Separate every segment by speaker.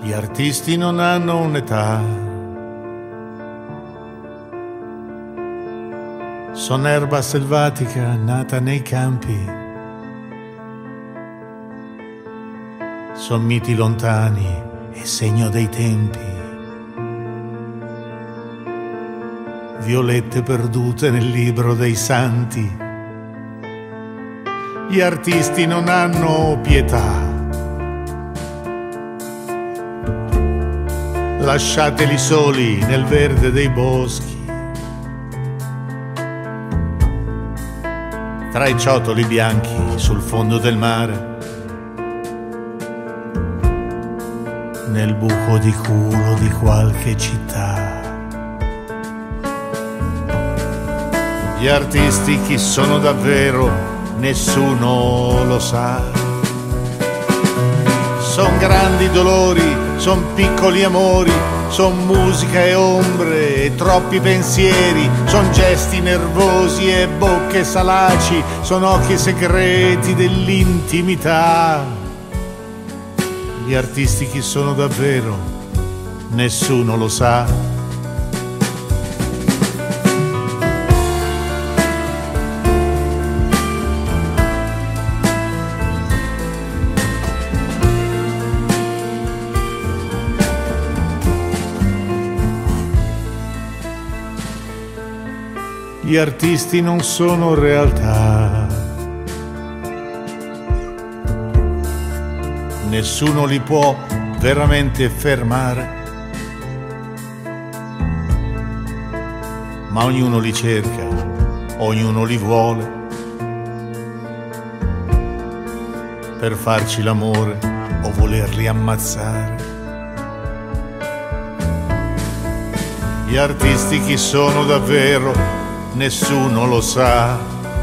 Speaker 1: Gli artisti non hanno un'età, son erba selvatica nata nei campi, son miti lontani e segno dei tempi, violette perdute nel libro dei santi. Gli artisti non hanno pietà, lasciateli soli nel verde dei boschi, tra i ciottoli bianchi sul fondo del mare, nel buco di culo di qualche città. Gli artisti chi sono davvero nessuno lo sa, son grandi dolori, son piccoli amori, son musica e ombre e troppi pensieri, son gesti nervosi e bocche salaci, son occhi segreti dell'intimità. Gli artisti chi sono davvero nessuno lo sa. Gli artisti non sono realtà, nessuno li può veramente fermare, ma ognuno li cerca, ognuno li vuole, per farci l'amore o volerli ammazzare. Gli artisti chi sono davvero nessuno lo sa,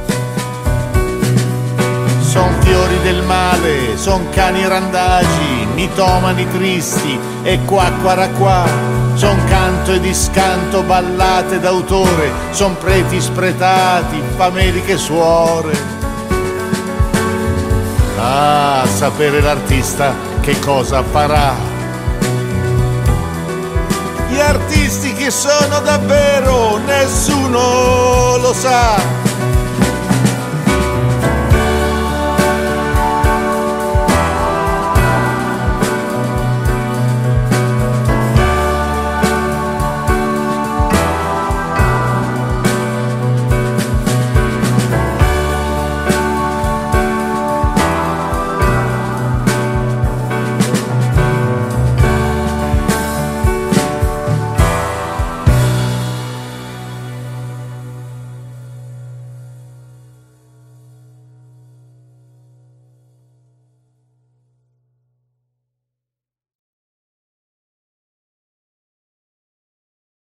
Speaker 1: son fiori del male, son cani randagi, mitomani tristi e qua, son canto e discanto, ballate d'autore, son preti spretati, fameliche suore. Ah, sapere l'artista che cosa farà. Gli artisti che sono davvero nessuno lo sa.